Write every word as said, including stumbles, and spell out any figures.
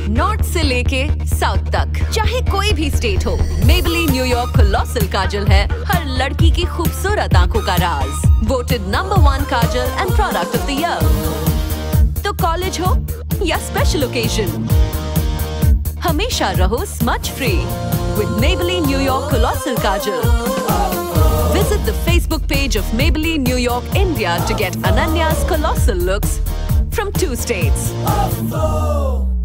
North से लेके south तक, चाहे कोई भी स्टेट हो, मेबेलिन न्यूयॉर्क कोलोसल काजल है हर लड़की की खूबसूरत आंखों का राज। Voted number one kajal and product of the year. तो कॉलेज हो या स्पेशल ओकेजन, हमेशा रहो smudge free with Maybelline New York Colossal Kajal. Visit the Facebook page of Maybelline New York India to get Ananya's colossal looks from two states.